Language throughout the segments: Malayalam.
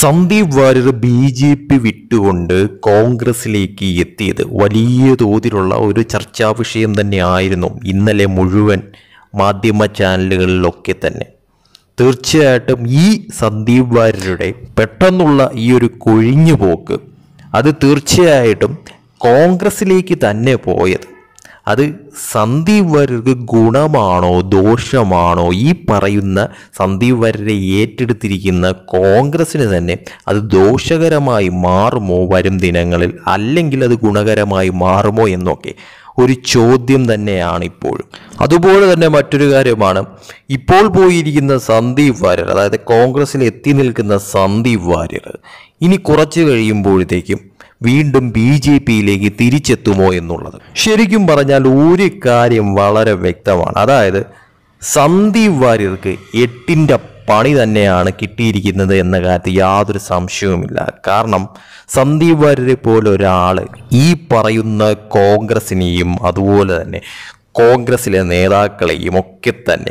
സന്ദീപ് വാര്യർ BJP വിട്ടുകൊണ്ട് കോൺഗ്രസിലേക്ക് എത്തിയത് വലിയ തോതിലുള്ള ഒരു ചർച്ചാ വിഷയം തന്നെയായിരുന്നു ഇന്നലെ മുഴുവൻ മാധ്യമ ചാനലുകളിലൊക്കെ തന്നെ. തീർച്ചയായിട്ടും ഈ സന്ദീപ് വാര്യരുടെ പെട്ടെന്നുള്ള ഈ ഒരു കൊഴിഞ്ഞുപോക്ക് അത് തീർച്ചയായിട്ടും കോൺഗ്രസിലേക്ക് തന്നെ പോയത് അത് സന്ദീപ് വാര്യർക്ക് ഗുണമാണോ ദോഷമാണോ, ഈ പറയുന്ന സന്ദീപ് വാര്യരെ ഏറ്റെടുത്തിരിക്കുന്ന കോൺഗ്രസിന് തന്നെ അത് ദോഷകരമായി മാറുമോ വരും ദിനങ്ങളിൽ, അല്ലെങ്കിൽ അത് ഗുണകരമായി മാറുമോ എന്നൊക്കെ ഒരു ചോദ്യം തന്നെയാണ് ഇപ്പോഴും. അതുപോലെ തന്നെ മറ്റൊരു കാര്യമാണ്, ഇപ്പോൾ പോയിരിക്കുന്ന സന്ദീപ് വാര്യർ, അതായത് കോൺഗ്രസിൽ എത്തി നിൽക്കുന്ന സന്ദീപ് വാര്യർ ഇനി കുറച്ച് കഴിയുമ്പോഴത്തേക്കും വീണ്ടും BJPയിലേക്ക് തിരിച്ചെത്തുമോ എന്നുള്ളത്. ശരിക്കും പറഞ്ഞാൽ ഒരു കാര്യം വളരെ വ്യക്തമാണ്, അതായത് സന്ദീപ് വാര്യർക്ക് 8ന്റെ പണി തന്നെയാണ് കിട്ടിയിരിക്കുന്നത് എന്ന കാര്യത്തിൽ യാതൊരു സംശയവുമില്ല. കാരണം സന്ദീപ് വാര്യരെ പോലെ ഒരാൾ ഈ പറയുന്ന കോൺഗ്രസിനെയും അതുപോലെ തന്നെ കോൺഗ്രസിലെ നേതാക്കളെയും ഒക്കെ തന്നെ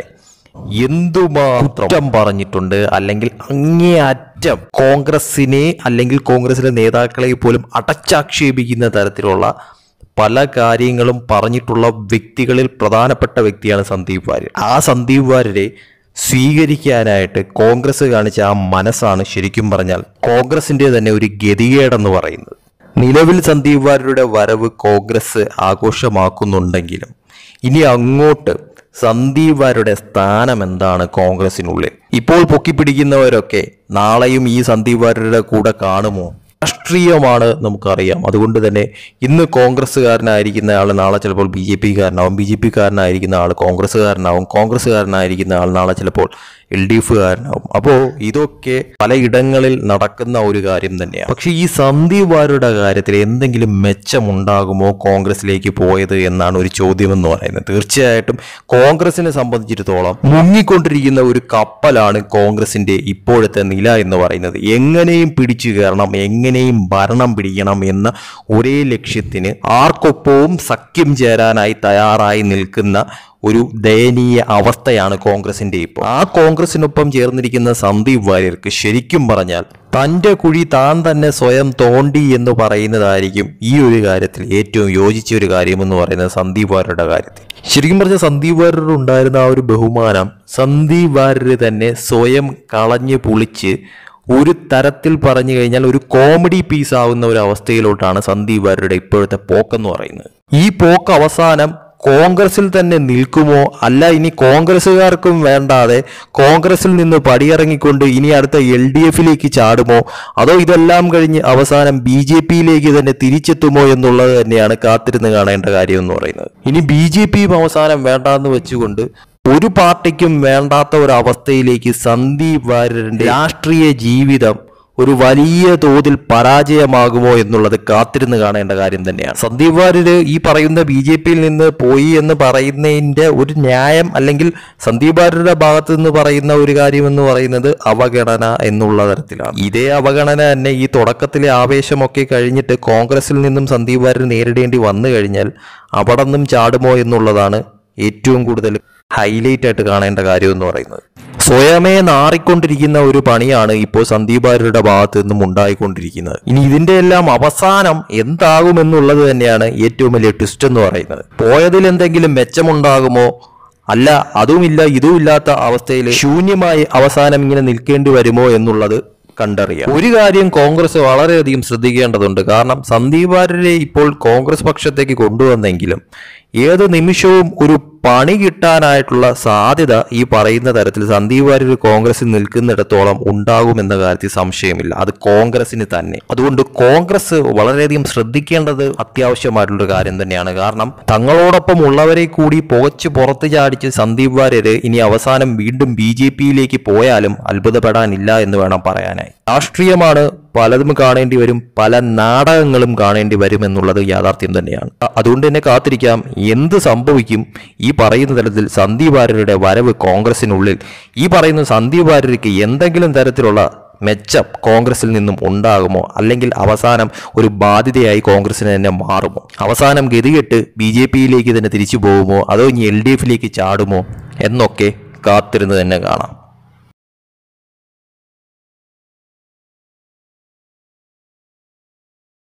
എന്തുമാത്രം പറഞ്ഞിട്ടുണ്ട്, അല്ലെങ്കിൽ അങ്ങേയറ്റം കോൺഗ്രസിനെ അല്ലെങ്കിൽ കോൺഗ്രസിലെ നേതാക്കളെ പോലും അടച്ചാക്ഷേപിക്കുന്ന തരത്തിലുള്ള പല കാര്യങ്ങളും പറഞ്ഞിട്ടുള്ള വ്യക്തികളിൽ പ്രധാനപ്പെട്ട വ്യക്തിയാണ് സന്ദീപ് വാര്യർ. ആ സന്ദീപ് വാര്യരെ സ്വീകരിക്കാനായിട്ട് കോൺഗ്രസ് കാണിച്ച ആ മനസ്സാണ് ശരിക്കും പറഞ്ഞാൽ കോൺഗ്രസിൻ്റെ തന്നെ ഒരു ഗതികേടെന്ന് പറയുന്നത്. നിലവിൽ സന്ദീപ് വാര്യരുടെ വരവ് കോൺഗ്രസ് ആഘോഷമാക്കുന്നുണ്ടെങ്കിലും ഇനി അങ്ങോട്ട് സന്ദീപ് വാര്യരുടെ സ്ഥാനം എന്താണ് കോൺഗ്രസിനുള്ളിൽ? ഇപ്പോൾ പൊക്കിപ്പിടിക്കുന്നവരൊക്കെ നാളെയും ഈ സന്ദീപ് വാര്യരുടെ കൂടെ കാണുമോ? രാഷ്ട്രീയമാണ്, നമുക്കറിയാം. അതുകൊണ്ട് തന്നെ ഇന്ന് കോൺഗ്രസ്സുകാരനായിരിക്കുന്ന ആൾ നാളെ ചിലപ്പോൾ BJPക്കാരനാവും, BJPക്കാരനായിരിക്കുന്ന ആൾ കോൺഗ്രസ്സുകാരനാവും, കോൺഗ്രസ്സുകാരനായിരിക്കുന്ന ആൾ നാളെ ചിലപ്പോൾ LDFകാരനാവും. അപ്പോൾ ഇതൊക്കെ പലയിടങ്ങളിൽ നടക്കുന്ന ഒരു കാര്യം തന്നെയാണ്. പക്ഷെ ഈ സന്ദീപ് വാര്യരുടെ കാര്യത്തിൽ എന്തെങ്കിലും മെച്ചമുണ്ടാകുമോ കോൺഗ്രസിലേക്ക് പോയത് എന്നാണ് ഒരു ചോദ്യമെന്ന് പറയുന്നത്. തീർച്ചയായിട്ടും കോൺഗ്രസിനെ സംബന്ധിച്ചിടത്തോളം മുങ്ങിക്കൊണ്ടിരിക്കുന്ന ഒരു കപ്പലാണ് കോൺഗ്രസിന്റെ ഇപ്പോഴത്തെ നില എന്ന് പറയുന്നത്. എങ്ങനെയും പിടിച്ചു കയറണം, എങ്ങനെയും ഭരണം പിടിക്കണം എന്ന ഒരേ ലക്ഷ്യത്തിന് ആർക്കൊപ്പവും സഖ്യം ചേരാനായി തയ്യാറായി നിൽക്കുന്ന ഒരു ദയനീയ അവസ്ഥയാണ് കോൺഗ്രസിന്റെ ഇപ്പോൾ. ആ കോൺഗ്രസിനൊപ്പം ചേർന്നിരിക്കുന്ന സന്ദീപ് വാര്യർക്ക് ശരിക്കും പറഞ്ഞാൽ തൻ്റെ കുഴി താൻ തന്നെ സ്വയം തോണ്ടി എന്ന് പറയുന്നതായിരിക്കും ഈ ഒരു കാര്യത്തിൽ ഏറ്റവും യോജിച്ച ഒരു കാര്യമെന്ന് പറയുന്നത് സന്ദീപ് വാര്യരുടെ കാര്യത്തിൽ. ശരിക്കും പറഞ്ഞാൽ സന്ദീപ് വാര്യർ ഉണ്ടായിരുന്ന ആ ഒരു ബഹുമാനം സന്ദീപ് വാര്യർ തന്നെ സ്വയം കളഞ്ഞ് പൊളിച്ച് ഒരു തരത്തിൽ പറഞ്ഞു കഴിഞ്ഞാൽ ഒരു കോമഡി പീസ് ആവുന്ന ഒരു അവസ്ഥയിലോട്ടാണ് സന്ദീപ് വാര്യരുടെ ഇപ്പോഴത്തെ പോക്കെന്ന് പറയുന്നത്. ഈ പോക്ക് അവസാനം കോൺഗ്രസിൽ തന്നെ നിൽക്കുമോ, അല്ല ഇനി കോൺഗ്രസ്സുകാർക്കും വേണ്ടാതെ കോൺഗ്രസിൽ നിന്ന് പടിയിറങ്ങിക്കൊണ്ട് ഇനി അടുത്ത LDFയിലേക്ക് ചാടുമോ, അതോ ഇതെല്ലാം കഴിഞ്ഞ് അവസാനം BJPയിലേക്ക് തന്നെ തിരിച്ചെത്തുമോ എന്നുള്ളത് തന്നെയാണ് കാത്തിരുന്ന് കാണേണ്ട കാര്യം എന്ന് പറയുന്നത്. ഇനി BJPയും അവസാനം വേണ്ടാന്ന് വെച്ചുകൊണ്ട് ഒരു പാർട്ടിക്കും വേണ്ടാത്ത ഒരു അവസ്ഥയിലേക്ക് സന്ദീപ് വാര്യരുടെ രാഷ്ട്രീയ ജീവിതം ഒരു വലിയ തോതിൽ പരാജയമാകുമോ എന്നുള്ളത് കാത്തിരുന്ന് കാണേണ്ട കാര്യം തന്നെയാണ്. സന്ദീപ് വാര്യർ ഈ പറയുന്ന BJPയിൽ നിന്ന് പോയി എന്ന് പറയുന്നതിൻ്റെ ഒരു ന്യായം, അല്ലെങ്കിൽ സന്ദീപ് വാര്യരുടെ ഭാഗത്ത് നിന്ന് പറയുന്ന ഒരു കാര്യം എന്ന് പറയുന്നത് അവഗണന എന്നുള്ള തരത്തിലാണ്. ഇതേ അവഗണന തന്നെ ഈ തുടക്കത്തിലെ ആവേശമൊക്കെ കഴിഞ്ഞിട്ട് കോൺഗ്രസിൽ നിന്നും സന്ദീപ് വാര്യർ നേരിടേണ്ടി വന്നു കഴിഞ്ഞാൽ അവിടെ നിന്നും ചാടുമോ എന്നുള്ളതാണ് ഏറ്റവും കൂടുതൽ ഹൈലൈറ്റ് ആയിട്ട് കാണേണ്ട കാര്യം എന്ന് പറയുന്നത്. സ്വയമേ നാറിക്കൊണ്ടിരിക്കുന്ന ഒരു പണിയാണ് ഇപ്പോൾ സന്ദീപ് വാര്യരുടെ ഭാഗത്ത് നിന്നും ഉണ്ടായിക്കൊണ്ടിരിക്കുന്നത്. ഇനി ഇതിന്റെ എല്ലാം അവസാനം എന്താകുമെന്നുള്ളത് തന്നെയാണ് ഏറ്റവും വലിയ ട്വിസ്റ്റ് എന്ന് പറയുന്നത്. പോയതിൽ എന്തെങ്കിലും മെച്ചമുണ്ടാകുമോ, അല്ല അതുമില്ല ഇതുമില്ലാത്ത അവസ്ഥയിൽ ശൂന്യമായി അവസാനം ഇങ്ങനെ നിൽക്കേണ്ടി വരുമോ എന്നുള്ളത് കണ്ടറിയാം. ഒരു കാര്യം കോൺഗ്രസ് വളരെയധികം ശ്രദ്ധിക്കേണ്ടതുണ്ട്. കാരണം സന്ദീപ് വാര്യരെ ഇപ്പോൾ കോൺഗ്രസ് പക്ഷത്തേക്ക് കൊണ്ടുവന്നെങ്കിലും ഏത് നിമിഷവും ഒരു പണി കിട്ടാനായിട്ടുള്ള സാധ്യത ഈ പറയുന്ന തരത്തിൽ സന്ദീപ് വാര്യർ കോൺഗ്രസിൽ നിൽക്കുന്നിടത്തോളം ഉണ്ടാകുമെന്ന കാര്യത്തിൽ സംശയമില്ല. അത് കോൺഗ്രസിന് തന്നെ. അതുകൊണ്ട് കോൺഗ്രസ് വളരെയധികം ശ്രദ്ധിക്കേണ്ടത് അത്യാവശ്യമായിട്ടുള്ളൊരു കാര്യം തന്നെയാണ്. കാരണം തങ്ങളോടൊപ്പം ഉള്ളവരെ കൂടി പുകച്ച് പുറത്ത് ചാടിച്ച് സന്ദീപ് വാര്യർ ഇനി അവസാനം വീണ്ടും BJPയിലേക്ക് പോയാലും അത്ഭുതപ്പെടാനില്ല എന്ന് വേണം പറയാനായി. രാഷ്ട്രീയമാണ്, പലതും കാണേണ്ടി വരും, പല നാടകങ്ങളും കാണേണ്ടി വരും എന്നുള്ളത് യാഥാർത്ഥ്യം തന്നെയാണ്. അതുകൊണ്ട് തന്നെ കാത്തിരിക്കാം എന്ത് സംഭവിക്കും. ഈ പറയുന്ന തരത്തിൽ സന്ദീപ് വാര്യരുടെ വരവ് കോൺഗ്രസിനുള്ളിൽ ഈ പറയുന്ന സന്ദീപ് വാര്യർക്ക് എന്തെങ്കിലും തരത്തിലുള്ള മെച്ചം കോൺഗ്രസിൽ നിന്നും ഉണ്ടാകുമോ, അല്ലെങ്കിൽ അവസാനം ഒരു ബാധ്യതയായി കോൺഗ്രസിന് തന്നെ മാറുമോ, അവസാനം ഗതികെട്ട് BJPയിലേക്ക് തന്നെ തിരിച്ചു പോകുമോ, അതോ ഇനി LDFയിലേക്ക് ചാടുമോ എന്നൊക്കെ കാത്തിരുന്ന് തന്നെ കാണാം.